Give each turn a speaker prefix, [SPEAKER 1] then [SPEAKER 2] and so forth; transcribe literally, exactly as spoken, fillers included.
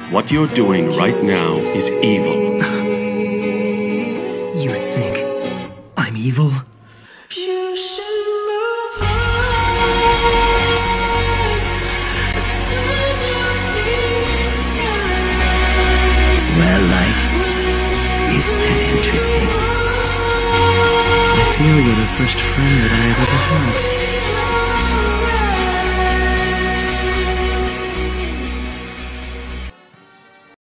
[SPEAKER 1] What you're doing right now is evil.
[SPEAKER 2] You think I'm evil?
[SPEAKER 3] You should move on.
[SPEAKER 2] Well, like, it's been interesting.
[SPEAKER 4] I feel you're the first friend that I have ever had.